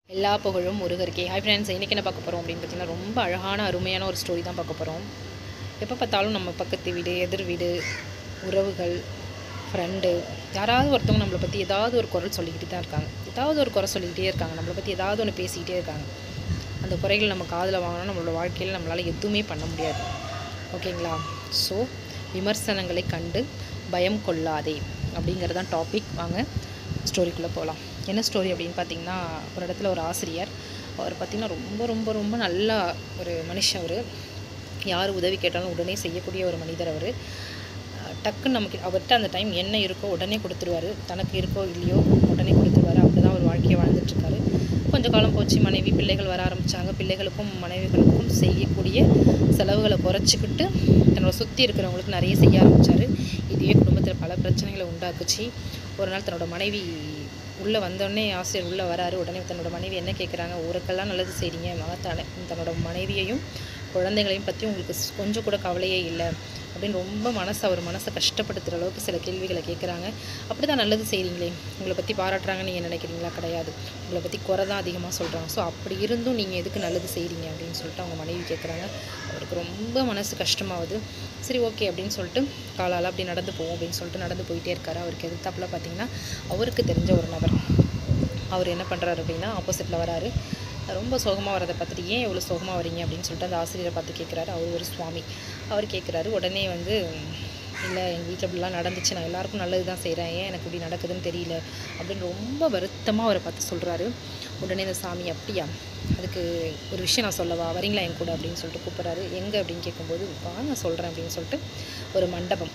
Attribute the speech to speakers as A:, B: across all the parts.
A: எல்லா புகழும் முருகருக்கே. Hi friends, இன்றைக்கி என்ன பார்க்க போகிறோம் அப்படின்னு பார்த்தீங்கன்னா, ரொம்ப அழகான அருமையான ஒரு ஸ்டோரி தான் பார்க்க போகிறோம். எப்போ பார்த்தாலும் நம்ம பக்கத்து வீடு, எதிர் வீடு, உறவுகள், ஃப்ரெண்டு, யாராவது ஒருத்தவங்க நம்மளை பற்றி ஏதாவது ஒரு குரல் சொல்லிக்கிட்டு தான் இருக்காங்க. ஏதாவது ஒரு குறை சொல்லிக்கிட்டே இருக்காங்க, நம்மளை பற்றி ஏதாவது ஒன்று பேசிக்கிட்டே இருக்காங்க. அந்த குறைகள் நம்ம காதில் வாங்கினா நம்மளோட வாழ்க்கையில் நம்மளால் எதுவுமே பண்ண முடியாது. ஓகேங்களா? ஸோ விமர்சனங்களை கண்டு பயம் கொள்ளாதே அப்படிங்கிறது தான் டாபிக். வாங்க ஸ்டோரிக்குள்ளே போகலாம். என்ன ஸ்டோரி அப்படின்னு பார்த்தீங்கன்னா, ஒரு இடத்துல ஒரு ஆசிரியர், அவர் பார்த்திங்கன்னா ரொம்ப ரொம்ப ரொம்ப நல்ல ஒரு மனுஷன். அவர் யார் உதவி கேட்டாலும் உடனே செய்யக்கூடிய ஒரு மனிதர். அவர் டக்குன்னு நமக்கு அவர்கிட்ட அந்த டைம் என்ன இருக்கோ உடனே கொடுத்துருவார். தனக்கு இருக்கோ இல்லையோ உடனே கொடுத்துருவார். அப்படி தான் ஒரு வாழ்க்கையை வாழ்ந்துட்டுருக்காரு. கொஞ்சம் காலம் போச்சு, மனைவி பிள்ளைகள் வர ஆரம்பித்தாங்க. பிள்ளைகளுக்கும் மனைவிகளுக்கும் செய்யக்கூடிய செலவுகளை குறைச்சிக்கிட்டு தன்னோட சுற்றி இருக்கிறவங்களுக்கு நிறைய செய்ய ஆரம்பித்தார். இதுவே குடும்பத்தில் பல பிரச்சனைகளை உண்டாக்குச்சு. ஒரு நாள் தன்னோட மனைவி உள்ளே வந்தோடனே ஆசிரியர் உள்ளே வராரு. உடனே தன்னோட மனைவி என்ன கேட்குறாங்க, ஊருக்கெல்லாம் நல்லது செய்கிறீங்க, தன்னோட மனைவியையும் குழந்தைகளையும் பற்றி உங்களுக்கு கொஞ்சம் கூட கவலையே இல்லை அப்படின்னு ரொம்ப அவர் மனசை கஷ்டப்படுத்துகிற அளவுக்கு சில கேள்விகளை கேட்குறாங்க. அப்படி தான் நல்லது செய்கிறீங்களே, உங்களை பற்றி பாராட்டுறாங்கன்னு நீங்கள் நினைக்கிறீங்களா? கிடையாது, உங்களை பற்றி குறை தான் அதிகமாக சொல்கிறாங்க. ஸோ அப்படி இருந்தும் நீங்கள் எதுக்கு நல்லது செய்கிறீங்க அப்படின்னு சொல்லிட்டு அவங்க மனைவி கேட்குறாங்க. அவருக்கு ரொம்ப மனசு கஷ்டமாகுது. சரி, ஓகே அப்படின்னு சொல்லிட்டு காலால் அப்படி நடந்து போவோம் அப்படின்னு சொல்லிட்டு நடந்து போயிட்டே இருக்காரு. அவருக்கு எதிர்த்தாப்புல பார்த்திங்கன்னா அவருக்கு தெரிஞ்ச ஒரு நபர். அவர் என்ன பண்ணுறாரு அப்படின்னா, ஆப்போசிட்டில் வராரு. ரொம்ப சோகமாக வரதை பார்த்துட்டு, ஏன் எவ்வளோ சோகமாக வரீங்க அப்படின்னு சொல்லிட்டு அந்த ஆசிரியரை பார்த்து கேட்குறாரு. அவர் ஒரு சுவாமி. அவர் கேட்குறாரு. உடனே இல்லை, எங்கள் வீட்டில் இப்படிலாம் நடந்துச்சு, நான் எல்லாருக்கும் நல்லது தான் செய்கிறேன், ஏன் எனக்கு இப்படி நடக்குதுன்னு தெரியல அப்படின்னு ரொம்ப வருத்தமாக அவரை பார்த்து சொல்கிறாரு. உடனே இந்த சாமி, அப்படியா, அதுக்கு ஒரு விஷயம் நான் சொல்லவா, வரீங்களா என் கூட அப்படின்னு சொல்லிட்டு கூப்பிட்றாரு. எங்கே அப்படின்னு கேட்கும்போது, நான் சொல்கிறேன் அப்படின்னு சொல்லிட்டு ஒரு மண்டபம்,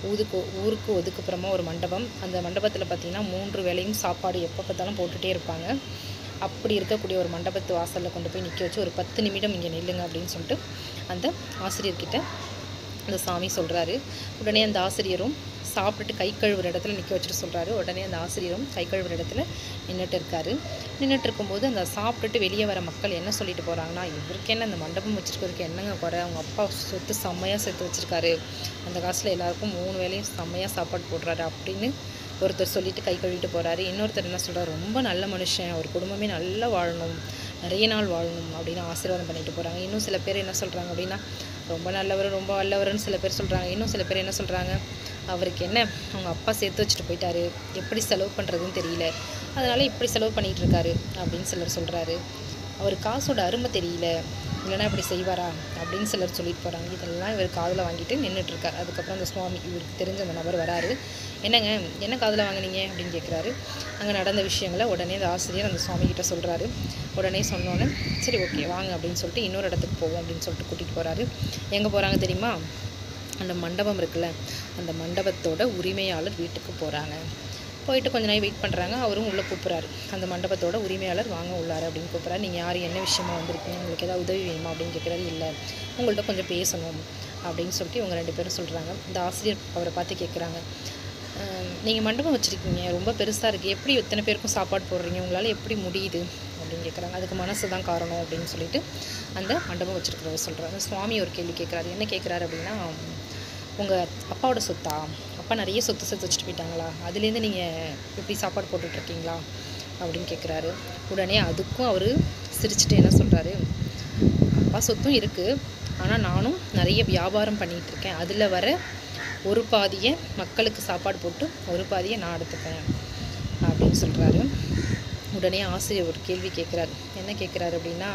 A: ஊருக்கு ஒதுக்குப்புறமா ஒரு மண்டபம். அந்த மண்டபத்தில் பார்த்திங்கன்னா 3 வேளையும் சாப்பாடு எப்போ பார்த்தாலும் போட்டுகிட்டே இருப்பாங்க. அப்படி இருக்கக்கூடிய ஒரு மண்டபத்து வாசலில் கொண்டு போய் நிற்க வச்சு, ஒரு 10 நிமிடம் இங்கே நில்லுங்க அப்படின்னு சொல்லிட்டு அந்த ஆசிரியர்கிட்ட அந்த சாமி சொல்கிறாரு. உடனே அந்த ஆசிரியரும் சாப்பிட்டுட்டு கை கழுவுற இடத்துல நிற்க வச்சுட்டு சொல்கிறாரு. உடனே அந்த ஆசிரியரும் கை கழுவுற இடத்துல நின்றுட்டு இருக்காரு. நின்றுட்டு இருக்கும்போது அந்த சாப்பிட்டுட்டு வெளியே வர மக்கள் என்ன சொல்லிட்டு போகிறாங்கன்னா, இவருக்கு என்ன, அந்த மண்டபம் வச்சுருக்கிறதுக்கு என்னங்க குறை, அவங்க அப்பா சொத்து செம்மையாக சேர்த்து வச்சுருக்காரு, அந்த காசில் எல்லாருக்கும் 3 வேளையும் செம்மையாக சாப்பாடு போடுறாரு அப்படின்னு ஒருத்தர் சொல்லிட்டு கை கழுவிட்டு போகிறாரு. இன்னொருத்தர் என்ன சொல்கிறார், ரொம்ப நல்ல மனுஷன், ஒரு குடும்பமே நல்லா வாழணும், நிறைய நாள் வாழணும் அப்படின்னு ஆசீர்வாதம் பண்ணிட்டு போகிறாங்க. இன்னும் சில பேர் என்ன சொல்கிறாங்க அப்படின்னா, ரொம்ப நல்லவர், ரொம்ப வல்லவர்னு சில பேர் சொல்கிறாங்க. இன்னும் சில பேர் என்ன சொல்கிறாங்க, அவருக்கு என்ன, அவங்க அப்பா சேர்த்து வச்சுட்டு போயிட்டாரு, எப்படி செலவு பண்ணுறதுன்னு தெரியல, அதனால் இப்படி செலவு பண்ணிகிட்டு இருக்காரு அப்படின்னு சிலர் சொல்கிறாரு. அவர் காசோட அருமை தெரியல, இல்லைனா இப்படி செய்வாரா அப்படின்னு சிலர் சொல்லிட்டு போகிறாங்க. இதெல்லாம் இவர் காதில் வாங்கிட்டு நின்றுட்டுருக்கார். அதுக்கப்புறம் அந்த சுவாமி, இவருக்கு தெரிஞ்ச அந்த நபர் வராரு. என்னங்க, என்ன காதில் வாங்கினீங்க அப்படின்னு கேட்குறாரு. அங்கே நடந்த விஷயங்களை உடனே அந்த ஆசிரியர் அந்த சுவாமிகிட்ட சொல்கிறாரு. உடனே சொன்னோன்னே, சரி ஓகே வாங்க அப்படின்னு சொல்லிட்டு இன்னொரு இடத்துக்கு போவோம் அப்படின்னு சொல்லிட்டு கூட்டிகிட்டு போகிறாரு. எங்கே போகிறாங்க தெரியுமா? அந்த மண்டபம் இருக்குல்ல, அந்த மண்டபத்தோட உரிமையாளர் வீட்டுக்கு போகிறாங்க. போயிட்டு கொஞ்ச நேரம் வெயிட் பண்ணுறாங்க. அவரும் உள்ளே கூப்பிட்றாரு. அந்த மண்டபத்தோட உரிமையாளர் வாங்க உள்ளார் அப்படின்னு கூப்பிட்றாரு. நீங்கள் யார், என்ன விஷயமா வந்திருக்கீங்க, உங்களுக்கு ஏதாவது உதவி வேணுமா அப்படின்னு கேட்குறாரு. இல்லை, உங்கள்கிட்ட கொஞ்சம் பேசணும் அப்படின்னு சொல்லிட்டு இவங்க 2 பேரும் சொல்கிறாங்க. இந்த ஆசிரியர் அவரை பார்த்து கேட்குறாங்க, நீங்கள் மண்டபம் வச்சுருக்கீங்க, ரொம்ப பெருசாக இருக்குது, எப்படி இத்தனை பேருக்கும் சாப்பாடு போடுறீங்க, உங்களால் எப்படி முடியுது அப்படின்னு கேட்குறாங்க. அதுக்கு மனசு தான் காரணம் அப்படின்னு சொல்லிட்டு அந்த மண்டபம் வச்சுருக்கிறவர் சொல்கிறாரு. சுவாமி ஒரு கேள்வி கேட்குறாரு. என்ன கேட்குறாரு அப்படின்னா, உங்கள் அப்பாவோட சொத்தா, அப்பா நிறைய சொத்து சேர்த்து வச்சுட்டு போயிட்டாங்களா, அதுலேருந்து நீங்கள் இப்படி சாப்பாடு போட்டுட்ருக்கீங்களா அப்படின்னு கேட்குறாரு. உடனே அதுக்கும் அவர் சிரிச்சுட்டு என்ன சொல்கிறாரு, அப்பா சொத்தும் இருக்குது, ஆனால் நானும் நிறைய வியாபாரம் பண்ணிகிட்ருக்கேன், அதில் வர ஒரு பாதியை மக்களுக்கு சாப்பாடு போட்டு ஒரு பாதியை நான் எடுத்துப்பேன் அப்படின்னு சொல்கிறாரு. உடனே ஆசிரியர் ஒரு கேள்வி கேட்குறாரு. என்ன கேட்குறாரு அப்படின்னா,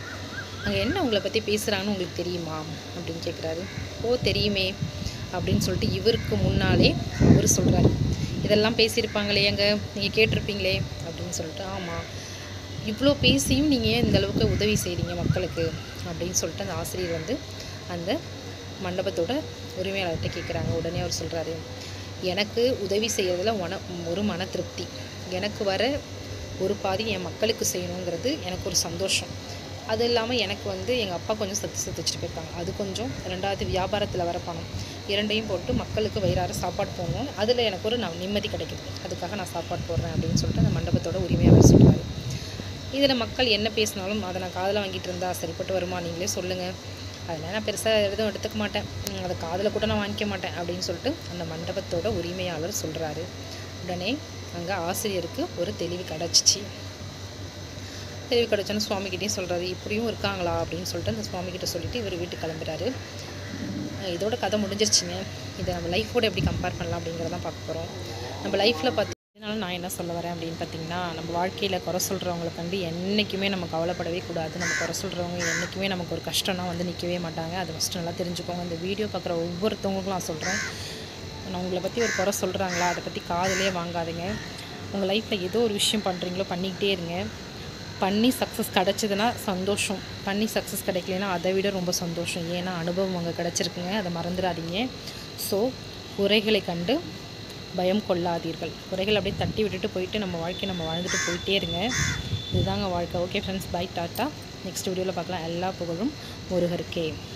A: அங்கே என்ன உங்களை பற்றி பேசுகிறாங்கன்னு உங்களுக்கு தெரியுமா அப்படின்னு கேட்குறாரு. ஓ தெரியுமே அப்படின்னு சொல்லிட்டு இவருக்கு முன்னாலே அவர் சொல்கிறாரு. இதெல்லாம் பேசியிருப்பாங்களே, அங்கே நீங்கள் கேட்டிருப்பீங்களே அப்படின்னு சொல்லிட்டு. ஆமாம், இவ்வளோ பேசியும் நீங்கள் ஏன் இந்தளவுக்கு உதவி செய்கிறீங்க மக்களுக்கு அப்படின்னு சொல்லிட்டு அந்த ஆசிரியர் அந்த மண்டபத்தோட உரிமையாளர்கிட்ட கேட்குறாங்க. உடனே அவர் சொல்கிறாரு, எனக்கு உதவி செய்கிறதுல ஒரு மன திருப்தி, எனக்கு வர ஒரு பாதி என் மக்களுக்கு செய்யணுங்கிறது எனக்கு ஒரு சந்தோஷம். அது இல்லாமல் எனக்கு எங்கள் அப்பா கொஞ்சம் சேர்த்து வச்சுட்டு போயிருக்காங்க, அது கொஞ்சம், 2வது வியாபாரத்தில் வர பணம், 2யும் போட்டு மக்களுக்கு வயிறார சாப்பாடு போடணும், அதில் எனக்கு ஒரு நிம்மதி கிடைக்குது, அதுக்காக நான் சாப்பாடு போடுறேன் அப்படின்னு சொல்லிட்டு அந்த மண்டபத்தோட உரிமையாளர் சொல்கிறாரு. இதில் மக்கள் என்ன பேசினாலும் அதை நான் காதில் வாங்கிட்டு இருந்தால் சரிப்பட்டு வருமா, நீங்களே சொல்லுங்கள், அதனால் நான் பெருசாக எதுவும் எடுத்துக்க மாட்டேன், அதை காதில் கூட நான் வாங்கிக்க மாட்டேன் அப்படின்னு சொல்லிட்டு அந்த மண்டபத்தோட உரிமையாளர் சொல்கிறாரு. உடனே அங்கே ஆசிரியருக்கு ஒரு தெளிவு கிடச்சிச்சு. தெளிவு கிடச்சோன்னு சுவாமிகிட்டையும் சொல்கிறாரு, இப்படியும் இருக்காங்களா அப்படின்னு சொல்லிட்டு அந்த சுவாமிகிட்ட சொல்லிவிட்டு இவர் வீட்டுக்கு கிளம்புறாரு. இதோட கதை முடிஞ்சிருச்சுங்க. இதை நம்ம லைஃபோடு எப்படி கம்பேர் பண்ணலாம் அப்படிங்கிறதான் பார்க்க போகிறோம். நம்ம லைஃப்பில் இதனால் நான் என்ன சொல்ல வரேன் அப்படின்னு பார்த்தீங்கன்னா, நம்ம வாழ்க்கையில் குறை சொல்கிறவங்கள கண்டு என்றைக்குமே நம்ம கவலைப்படவே கூடாது. நம்ம குறை சொல்கிறவங்க என்றைக்குமே நமக்கு ஒரு கஷ்டம்னா வந்து நிற்கவே மாட்டாங்க. அது ஃபஸ்ட்டு நல்லா தெரிஞ்சுக்கோங்க. இந்த வீடியோ பார்க்குற ஒவ்வொருத்தவங்களுக்கும் நான் சொல்கிறேன், நான் உங்களை பற்றி ஒரு குறை சொல்கிறாங்களா அதை பற்றி காதுலேயே வாங்காதீங்க. உங்கள் லைஃப்பில் ஏதோ ஒரு விஷயம் பண்ணுறீங்களோ பண்ணிக்கிட்டே இருங்க. பண்ணி சக்ஸஸ் கிடச்சிதுன்னா சந்தோஷம், பண்ணி சக்ஸஸ் கிடைக்கலனா அதை விட ரொம்ப சந்தோஷம். ஏன்னா அனுபவம் அங்கே கிடச்சிருக்குங்க, அதை மறந்துடாதீங்க. ஸோ குறைகளை கண்டு பயம் கொள்ளாதீர்கள். குறைகள் அப்படியே தட்டி விட்டுட்டு போயிட்டு நம்ம வாழ்க்கையை நம்ம வாழ்ந்துட்டு போயிட்டே இருங்க. இதுதாங்க வாழ்க்கை. Okay friends, bye, tata. Next வீடியோவில் பார்க்கலாம். எல்லா புகழும் முருகருக்கே.